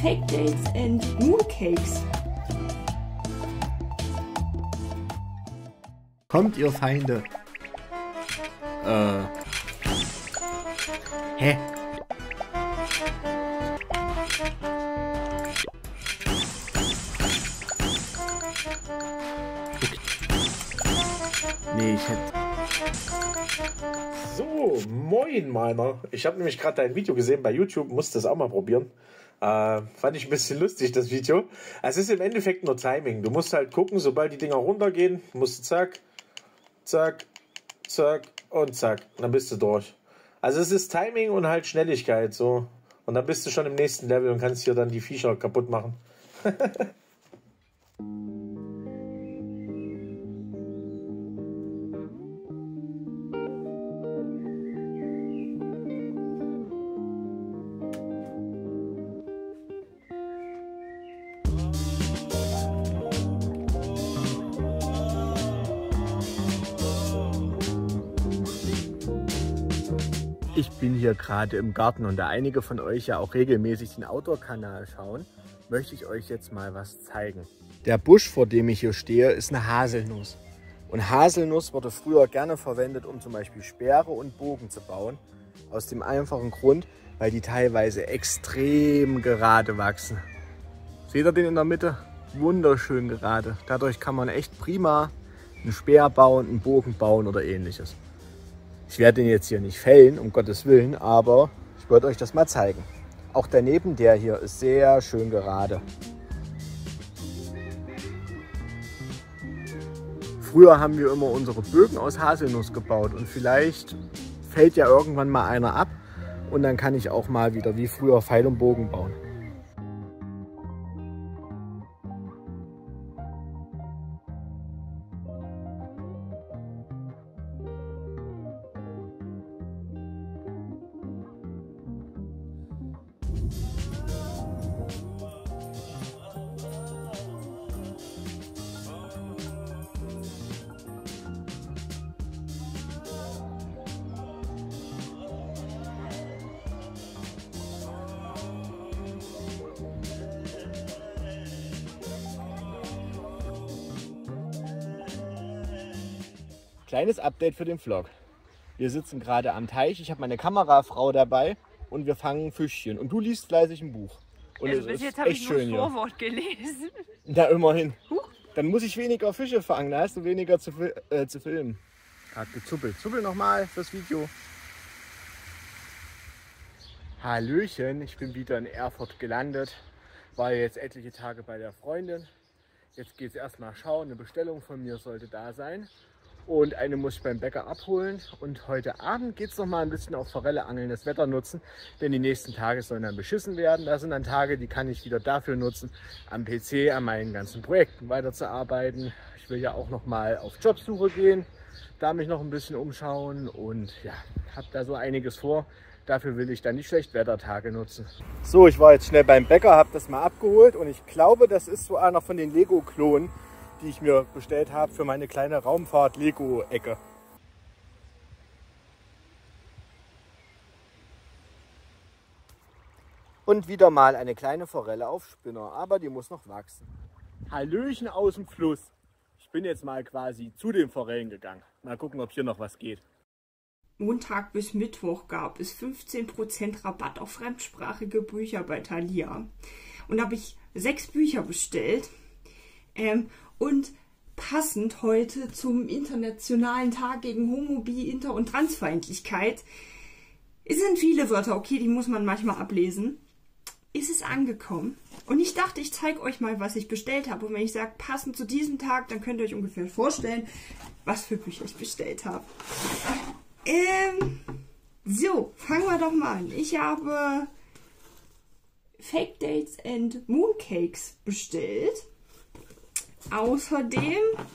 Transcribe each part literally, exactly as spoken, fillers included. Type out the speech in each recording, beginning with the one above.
Fake Dates and Mooncakes. Kommt, ihr Feinde. Äh. Hä? Okay. Nee, ich hätte... So, moin meiner. Ich habe nämlich gerade dein Video gesehen bei YouTube, musste es auch mal probieren. Äh, fand ich ein bisschen lustig, das Video. Es ist im Endeffekt nur Timing. Du musst halt gucken, sobald die Dinger runtergehen, musst du zack, zack, zack und zack. Und dann bist du durch. Also es ist Timing und halt Schnelligkeit so. Und dann bist du schon im nächsten Level und kannst hier dann die Viecher kaputt machen. Ich bin hier gerade im Garten und da einige von euch ja auch regelmäßig den Outdoor-Kanal schauen, möchte ich euch jetzt mal was zeigen. Der Busch, vor dem ich hier stehe, ist eine Haselnuss. Und Haselnuss wurde früher gerne verwendet, um zum Beispiel Speere und Bogen zu bauen. Aus dem einfachen Grund, weil die teilweise extrem gerade wachsen. Seht ihr den in der Mitte? Wunderschön gerade. Dadurch kann man echt prima einen Speer bauen, einen Bogen bauen oder ähnliches. Ich werde den jetzt hier nicht fällen, um Gottes Willen, aber ich wollte euch das mal zeigen. Auch daneben, der hier ist sehr schön gerade. Früher haben wir immer unsere Bögen aus Haselnuss gebaut und vielleicht fällt ja irgendwann mal einer ab und dann kann ich auch mal wieder wie früher Pfeil und Bogen bauen. Kleines Update für den Vlog. Wir sitzen gerade am Teich, ich habe meine Kamerafrau dabei und wir fangen Fischchen. Und du liest fleißig ein Buch. Und Also es bis ist jetzt habe echt ich nur schön das hier. Vorwort gelesen. Na, immerhin. Huch. Dann muss ich weniger Fische fangen, da hast du weniger zu, äh, zu filmen. Hat gezuppelt. Zuppel nochmal fürs Video. Hallöchen, ich bin wieder in Erfurt gelandet. War jetzt etliche Tage bei der Freundin. Jetzt geht es erstmal schauen, eine Bestellung von mir sollte da sein. Und eine muss ich beim Bäcker abholen. Und heute Abend geht es noch mal ein bisschen auf Forelle angeln, das Wetter nutzen. Denn die nächsten Tage sollen dann beschissen werden. Das sind dann Tage, die kann ich wieder dafür nutzen, am P C, an meinen ganzen Projekten weiterzuarbeiten. Ich will ja auch noch mal auf Jobsuche gehen, da mich noch ein bisschen umschauen. Und ja, habe da so einiges vor. Dafür will ich dann die Schlechtwettertage nutzen. So, ich war jetzt schnell beim Bäcker, habe das mal abgeholt. Und ich glaube, das ist so einer von den Lego-Klonen, die ich mir bestellt habe für meine kleine Raumfahrt-Lego-Ecke. Und wieder mal eine kleine Forelle auf Spinner, aber die muss noch wachsen. Hallöchen aus dem Fluss. Ich bin jetzt mal quasi zu den Forellen gegangen. Mal gucken, ob hier noch was geht. Montag bis Mittwoch gab es fünfzehn Prozent Rabatt auf fremdsprachige Bücher bei Thalia. Und da habe ich sechs Bücher bestellt. Ähm, und passend heute zum Internationalen Tag gegen Homophobie, Inter- und Transfeindlichkeit, es sind viele Wörter, okay, die muss man manchmal ablesen, ist es angekommen. Und ich dachte, ich zeige euch mal, was ich bestellt habe. Und wenn ich sage, passend zu diesem Tag, dann könnt ihr euch ungefähr vorstellen, was für Bücher ich bestellt habe. Ähm, so, fangen wir doch mal an. Ich habe Fake Dates and Mooncakes bestellt. Außerdem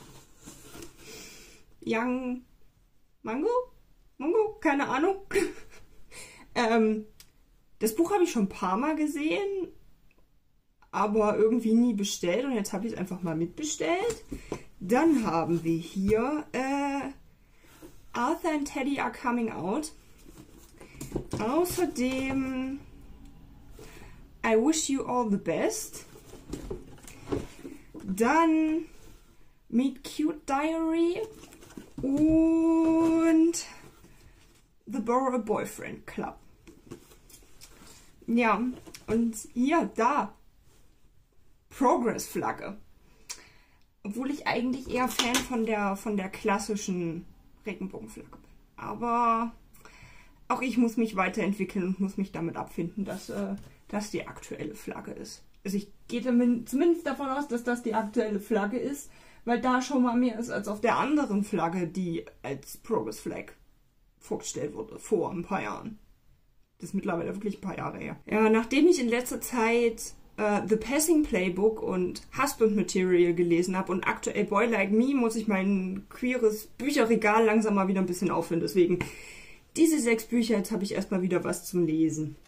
Young Mango? Mango? Keine Ahnung. ähm, das Buch habe ich schon ein paar Mal gesehen, aber irgendwie nie bestellt. Und jetzt habe ich es einfach mal mitbestellt. Dann haben wir hier äh, Arthur and Teddy are coming out. Außerdem I Wish You All the Best. Dann Meet Cute Diary und The Borrow a Boyfriend Club. Ja, und hier, da, Progress-Flagge. Obwohl ich eigentlich eher Fan von der, von der klassischen Regenbogenflagge bin. Aber auch ich muss mich weiterentwickeln und muss mich damit abfinden, dass äh, das die aktuelle Flagge ist. Also ich gehe zumindest davon aus, dass das die aktuelle Flagge ist, weil da schon mal mehr ist als auf der anderen Flagge, die als Progress Flag vorgestellt wurde, vor ein paar Jahren. Das ist mittlerweile wirklich ein paar Jahre her. Ja, nachdem ich in letzter Zeit uh, The Passing Playbook und Husband Material gelesen habe und aktuell Boy Like Me, muss ich mein queeres Bücherregal langsam mal wieder ein bisschen auffüllen. Deswegen diese sechs Bücher, jetzt habe ich erstmal wieder was zum Lesen.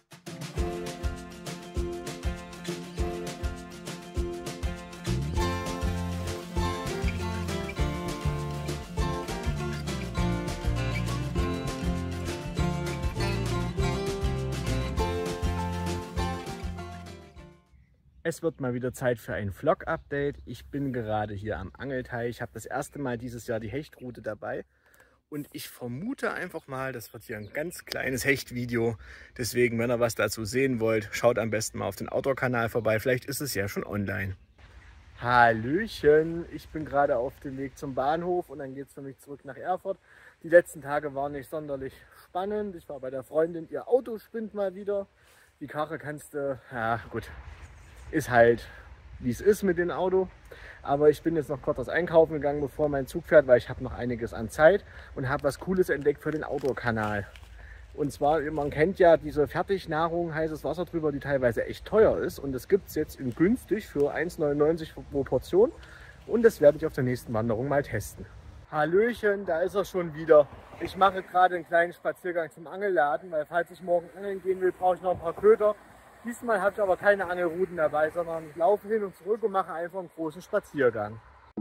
Es wird mal wieder Zeit für ein Vlog-Update. Ich bin gerade hier am Angelteich. Ich habe das erste Mal dieses Jahr die Hechtrute dabei. Und ich vermute einfach mal, das wird hier ein ganz kleines Hechtvideo. Deswegen, wenn ihr was dazu sehen wollt, schaut am besten mal auf den Outdoor-Kanal vorbei. Vielleicht ist es ja schon online. Hallöchen, ich bin gerade auf dem Weg zum Bahnhof und dann geht es für mich zurück nach Erfurt. Die letzten Tage waren nicht sonderlich spannend. Ich war bei der Freundin, ihr Auto spinnt mal wieder. Die Karre kannst du, ja gut. Ist halt, wie es ist mit dem Auto. Aber ich bin jetzt noch kurz was einkaufen gegangen, bevor mein Zug fährt, weil ich habe noch einiges an Zeit und habe was Cooles entdeckt für den Outdoor-Kanal. Und zwar, man kennt ja diese Fertignahrung, heißes Wasser drüber, die teilweise echt teuer ist. Und das gibt es jetzt in günstig für eins neunundneunzig pro Portion. Und das werde ich auf der nächsten Wanderung mal testen. Hallöchen, da ist er schon wieder. Ich mache gerade einen kleinen Spaziergang zum Angelladen, weil falls ich morgen angeln gehen will, brauche ich noch ein paar Köder. Diesmal habe ich aber keine Angelrouten dabei, sondern ich laufe hin und zurück und mache einfach einen großen Spaziergang.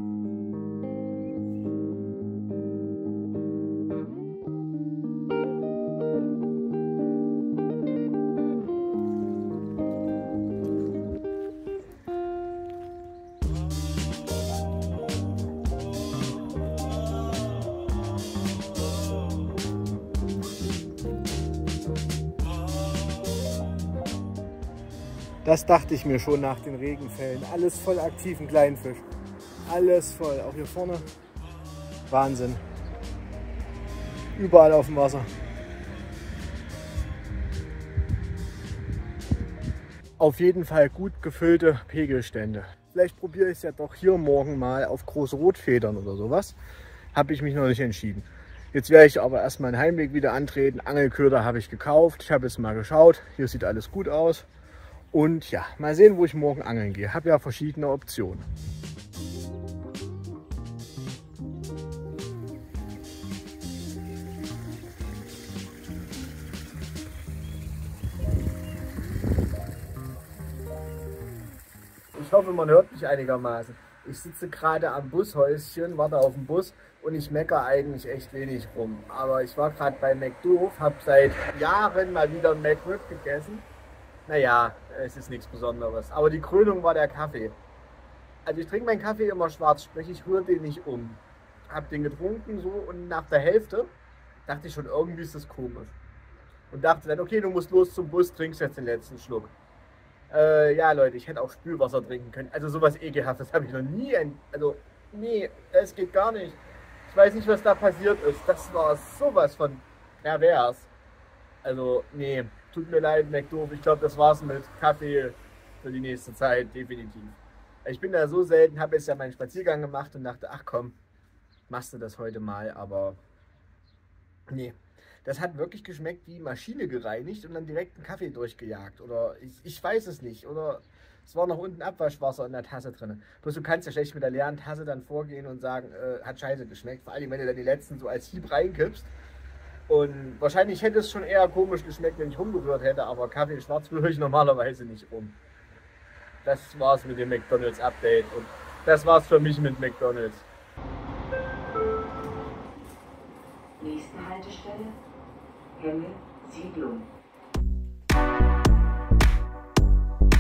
Das dachte ich mir schon nach den Regenfällen. Alles voll aktiven Kleinfisch. Alles voll. Auch hier vorne. Wahnsinn. Überall auf dem Wasser. Auf jeden Fall gut gefüllte Pegelstände. Vielleicht probiere ich es ja doch hier morgen mal auf große Rotfedern oder sowas. Habe ich mich noch nicht entschieden. Jetzt werde ich aber erstmal einen Heimweg wieder antreten. Angelköder habe ich gekauft. Ich habe jetzt mal geschaut. Hier sieht alles gut aus. Und ja, mal sehen, wo ich morgen angeln gehe. Habe ja verschiedene Optionen. Ich hoffe, man hört mich einigermaßen. Ich sitze gerade am Bushäuschen, warte auf den Bus und ich meckere eigentlich echt wenig rum. Aber ich war gerade bei McDoof, habe seit Jahren mal wieder ein McRib gegessen. Naja, es ist nichts Besonderes. Aber die Krönung war der Kaffee. Also ich trinke meinen Kaffee immer schwarz, sprich ich rühre den nicht um. Hab den getrunken so und nach der Hälfte dachte ich schon, irgendwie ist das komisch. Und dachte dann, okay, du musst los zum Bus, trinkst jetzt den letzten Schluck. Äh, ja Leute, ich hätte auch Spülwasser trinken können. Also sowas Ekelhaftes habe ich noch nie. Also, nee, das geht gar nicht. Ich weiß nicht, was da passiert ist. Das war sowas von pervers. Also, nee. Tut mir leid, McDoof. Ich glaube, das war's mit Kaffee für die nächste Zeit, definitiv. Ich bin da so selten, habe jetzt ja meinen Spaziergang gemacht und dachte, ach komm, machst du das heute mal, aber nee. Das hat wirklich geschmeckt wie Maschine gereinigt und dann direkt einen Kaffee durchgejagt. Oder ich, ich weiß es nicht. Oder es war noch unten Abwaschwasser in der Tasse drin. Bloß du kannst ja schlecht mit der leeren Tasse dann vorgehen und sagen, äh, hat scheiße geschmeckt. Vor allem, wenn du dann die letzten so als Hieb reinkippst. Und wahrscheinlich hätte es schon eher komisch geschmeckt, wenn ich rumgerührt hätte, aber Kaffee schwarz rühre ich normalerweise nicht um. Das war's mit dem McDonald's Update und das war's für mich mit McDonald's. Nächste Haltestelle, Henne, Siedlung.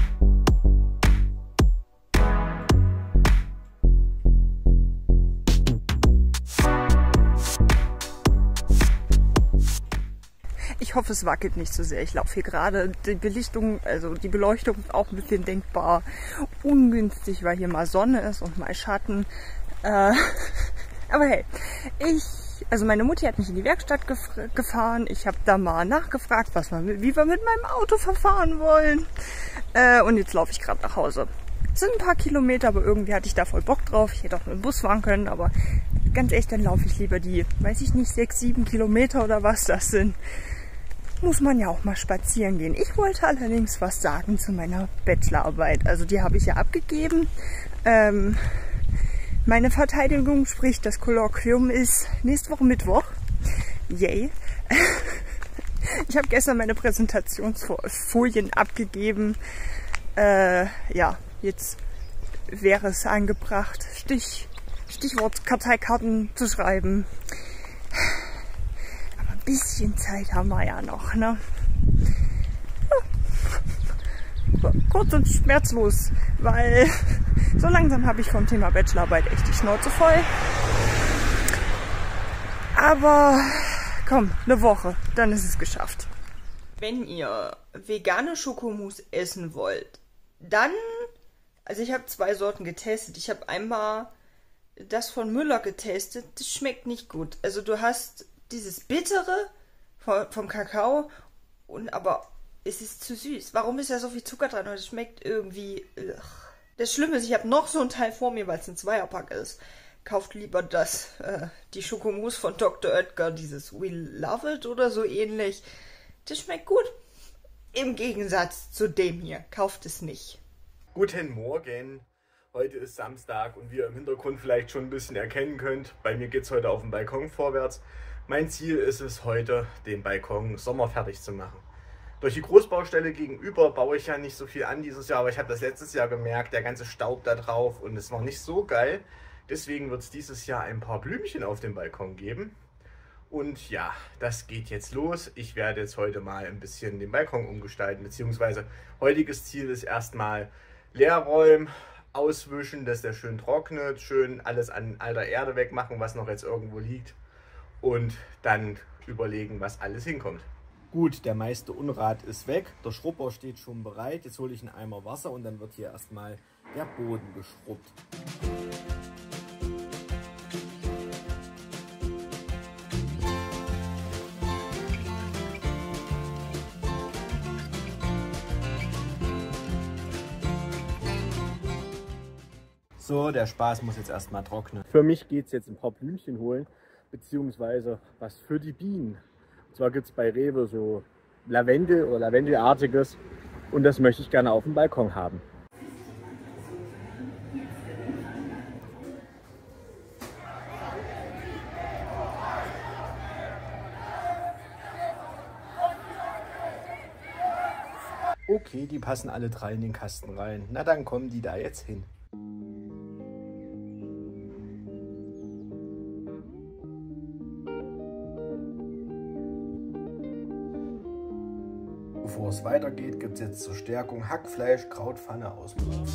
hoffe, es wackelt nicht so sehr. Ich laufe hier gerade, die Belichtung, also die Beleuchtung ist auch ein bisschen denkbar ungünstig, weil hier mal Sonne ist und mal Schatten. Äh, aber hey, ich, also meine Mutti hat mich in die Werkstatt gef gefahren. Ich habe da mal nachgefragt, was wir, wie wir mit meinem Auto verfahren wollen. Äh, und jetzt laufe ich gerade nach Hause. Es sind ein paar Kilometer, aber irgendwie hatte ich da voll Bock drauf. Ich hätte auch mit dem Bus fahren können, aber ganz echt, dann laufe ich lieber die, weiß ich nicht, sechs, sieben Kilometer oder was das sind. Muss man ja auch mal spazieren gehen. Ich wollte allerdings was sagen zu meiner Bachelorarbeit. Also die habe ich ja abgegeben. Ähm, meine Verteidigung, sprich das Kolloquium, ist nächste Woche Mittwoch. Yay. Ich habe gestern meine Präsentationsfolien abgegeben. Äh, ja, jetzt wäre es angebracht, Stich, Stichwort Karteikarten zu schreiben. Aber ein bisschen Zeit haben wir ja noch, ne? Ja. Kurz und schmerzlos, weil so langsam habe ich vom Thema Bachelorarbeit echt die Schnauze voll. Aber komm, eine Woche, dann ist es geschafft. Wenn ihr vegane Schokomousse essen wollt, dann, also ich habe zwei Sorten getestet. Ich habe einmal das von Müller getestet. Das schmeckt nicht gut. Also du hast dieses Bittere vom, vom Kakao, und aber es ist zu süß. Warum ist da so viel Zucker dran? Das schmeckt irgendwie... Ugh. Das Schlimme ist, ich habe noch so ein Teil vor mir, weil es ein Zweierpack ist. Kauft lieber das, äh, die Schokomousse von Doktor Oetker, dieses We Love It oder so ähnlich. Das schmeckt gut. Im Gegensatz zu dem hier. Kauft es nicht. Guten Morgen. Heute ist Samstag und wie ihr im Hintergrund vielleicht schon ein bisschen erkennen könnt, bei mir geht es heute auf dem Balkon vorwärts. Mein Ziel ist es heute, den Balkon sommerfertig zu machen. Durch die Großbaustelle gegenüber baue ich ja nicht so viel an dieses Jahr, aber ich habe das letztes Jahr gemerkt, der ganze Staub da drauf und es war nicht so geil. Deswegen wird es dieses Jahr ein paar Blümchen auf dem Balkon geben. Und ja, das geht jetzt los. Ich werde jetzt heute mal ein bisschen den Balkon umgestalten, beziehungsweise heutiges Ziel ist erstmal leerräumen, auswischen, dass der schön trocknet, schön alles an alter Erde wegmachen, was noch jetzt irgendwo liegt und dann überlegen, was alles hinkommt. Gut, der meiste Unrat ist weg, der Schrubber steht schon bereit. Jetzt hole ich einen Eimer Wasser und dann wird hier erstmal der Boden geschrubbt. So, der Spaß muss jetzt erstmal trocknen. Für mich geht es jetzt ein paar Blümchen holen, beziehungsweise was für die Bienen. Und zwar gibt es bei Rewe so Lavendel oder Lavendelartiges und das möchte ich gerne auf dem Balkon haben. Okay, die passen alle drei in den Kasten rein. Na dann kommen die da jetzt hin. Bevor es weitergeht, gibt es jetzt zur Stärkung Hackfleisch, Krautpfanne aus dem Ofen.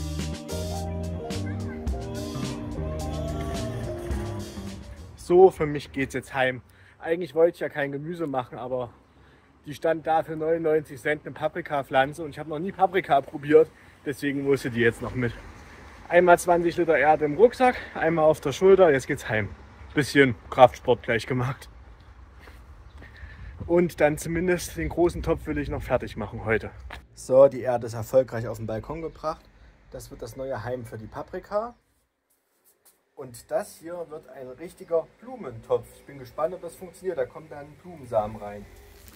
So, für mich geht es jetzt heim. Eigentlich wollte ich ja kein Gemüse machen, aber die stand da für neunundneunzig Cent eine Paprikapflanze und ich habe noch nie Paprika probiert, deswegen musste die jetzt noch mit. Einmal zwanzig Liter Erde im Rucksack, einmal auf der Schulter, jetzt geht's heim. Bisschen Kraftsport gleich gemacht. Und dann zumindest den großen Topf will ich noch fertig machen heute. So, die Erde ist erfolgreich auf den Balkon gebracht. Das wird das neue Heim für die Paprika. Und das hier wird ein richtiger Blumentopf. Ich bin gespannt, ob das funktioniert. Da kommt dann Blumensamen rein.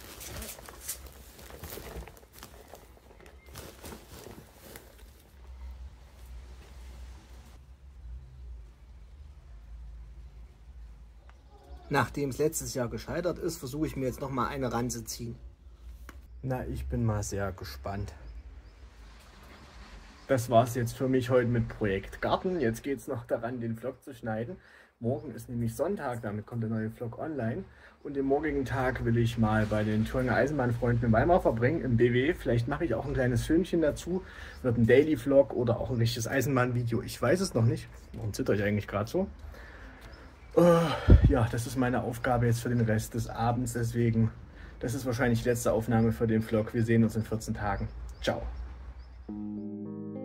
Nachdem es letztes Jahr gescheitert ist, versuche ich mir jetzt noch mal eine ranzuziehen. Na, ich bin mal sehr gespannt. Das war es jetzt für mich heute mit Projekt Garten. Jetzt geht es noch daran, den Vlog zu schneiden. Morgen ist nämlich Sonntag, damit kommt der neue Vlog online. Und den morgigen Tag will ich mal bei den Thüringer Eisenbahnfreunden in Weimar verbringen, im B W. Vielleicht mache ich auch ein kleines Filmchen dazu. Wird ein Daily Vlog oder auch ein richtiges Eisenbahnvideo. Ich weiß es noch nicht. Warum zitter ich eigentlich gerade so? Uh, ja, das ist meine Aufgabe jetzt für den Rest des Abends. Deswegen Das ist wahrscheinlich die letzte Aufnahme für den Vlog. Wir sehen uns in vierzehn Tagen. Ciao.